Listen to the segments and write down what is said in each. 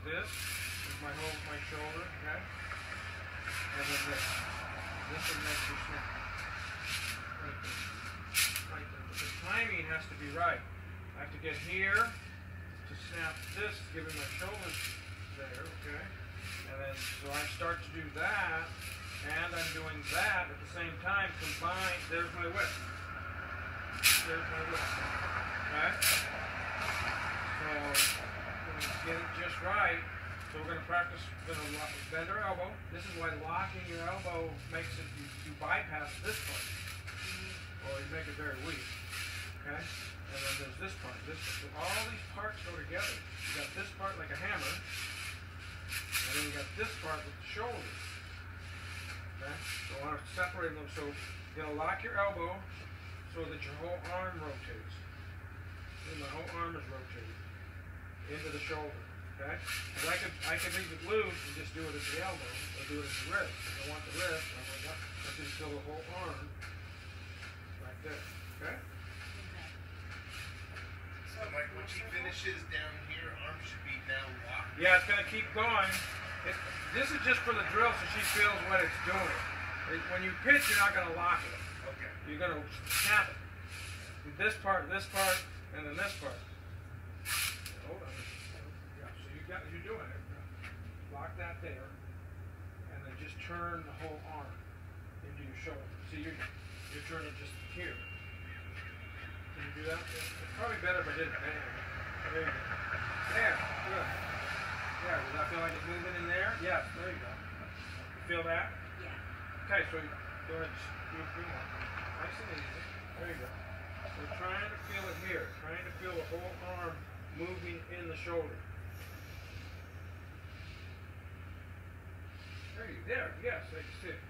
this is my shoulder, okay? And then this. This will make you snap. Right there. Right there. But the timing has to be right. I have to get here to snap this, giving my shoulders there, okay? And then, so I start to do that, and I'm doing that at the same time, combined. There's my whip. There's my whip. Okay? So, we're going to get it just right. So we're going to practice, bend our elbow. This is why locking your elbow makes it, you bypass this part. Or you make it very weak. Okay? And then there's this part. So all these parts go together. You got this part like a hammer. And then you got this part with the shoulders. Okay? So I want to separate them. So you're going to lock your elbow so that your whole arm rotates. See, my whole arm is rotated into the shoulder. Okay? Because I could leave it loose and just do it at the elbow, or do it at the wrist. If I want the wrist, I just feel the whole arm right there. Okay? So Mike, when she finishes down here, arm should be now locked. Yeah, it's going to keep going. This is just for the drill so she feels what it's doing. When you pitch, you're not going to lock it. Okay. You're going to snap it. This part, and then this part. Hold on. You're doing it. Lock that there, and then just turn the whole arm into your shoulder. See, you're turning just here. Can you do that? It's probably better if I did it. There you go. There, good. Yeah, does that feel like it's moving in there? Yes, there you go. You feel that? Yeah. Okay, so go ahead, do a few more. Nice and easy. There you go. We're trying to feel it here. Trying to feel the whole arm moving in the shoulder. There, yes, I can see.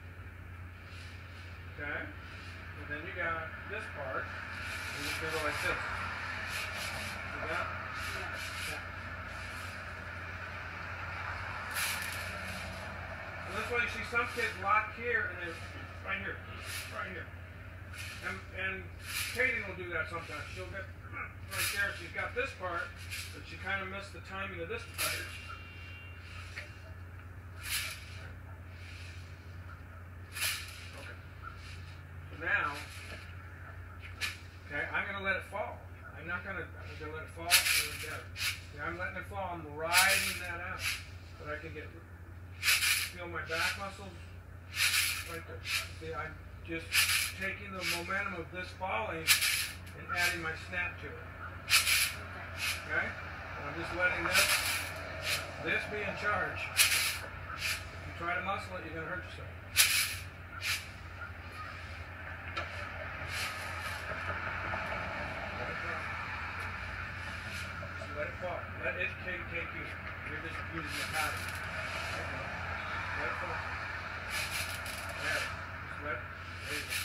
Okay? And then you got this part, and you can go like this. See that? Yeah. And that's why you see some kids lock here, and then right here. And Katie will do that sometimes. She'll get right there, she's got this part, but she kind of missed the timing of this part. Now, okay, I'm going to let it fall. I'm not going to let it fall. I'm letting it fall. I'm riding that out. But I can feel my back muscles right there. See, I'm just taking the momentum of this falling and adding my snap to it. Okay? And I'm just letting this be in charge. If you try to muscle it, you're going to hurt yourself. Let it fall. Let it take you. You're just using the pattern. Let it fall. There. Just let it. There you go.